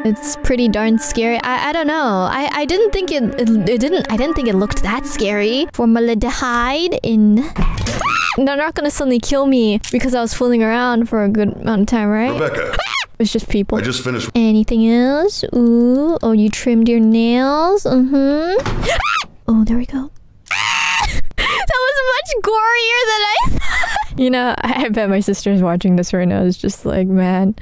It's pretty darn scary. I don't know. I didn't think it looked that scary. Formaldehyde in... They're not gonna suddenly kill me because I was fooling around for a good amount of time, right? Rebecca. It's just people. I just finished. Anything else? Ooh. Oh, you trimmed your nails? Oh, there we go. That was much gorier than I thought. You know, I bet my sister's watching this right now. It's just like, man.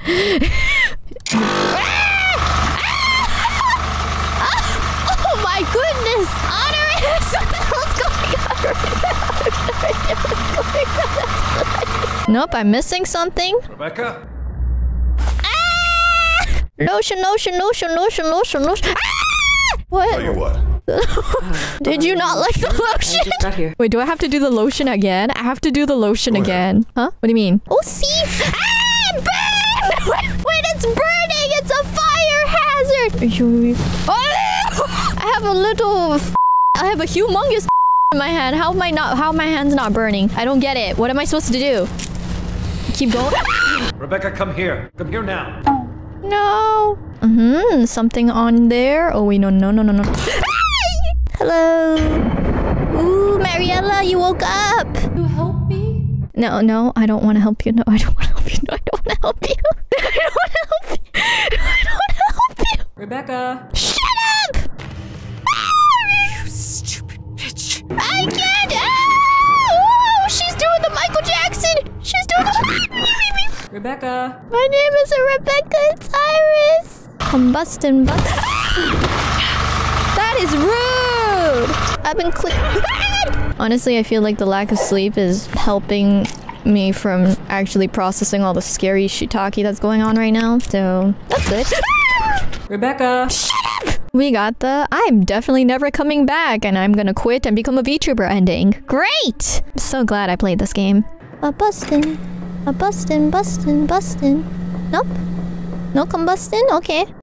Oh my goodness! HololiveEN! What the hell's going on? Nope, I'm missing something. Rebecca? Lotion. Ah! What? Tell you what. Did you not like the lotion? I just got here. Wait, do I have to do the lotion again? I have to do the lotion again. Huh? What do you mean? Oh, see? Ah! Burn! When it's burning, it's a fire hazard! Oh! I have a humongous in my hand. How are my hands not burning? I don't get it. What am I supposed to do? Keep going? Rebecca, come here. Come here now. No. Something on there. Oh, wait, no. Hello. Ooh, Mariella, you woke up. You help me? No, I don't want to help you. No, I don't want to help you. No, I don't want to help you. I don't want to help you. I don't want to help you. Rebecca. Shut up! You stupid bitch. I can't. Oh, she's doing the Michael Jackson. She's doing the... Rebecca. My name is Rebecca. It's IRyS. Combustion. That is rude. I've been clicking. Honestly, I feel like the lack of sleep is helping me from actually processing all the scary shiitake that's going on right now. So that's good. Rebecca. Shut up! We got the I'm definitely never coming back and I'm gonna quit and become a VTuber ending. Great! I'm so glad I played this game. A bustin'. Nope. No combustion? Okay.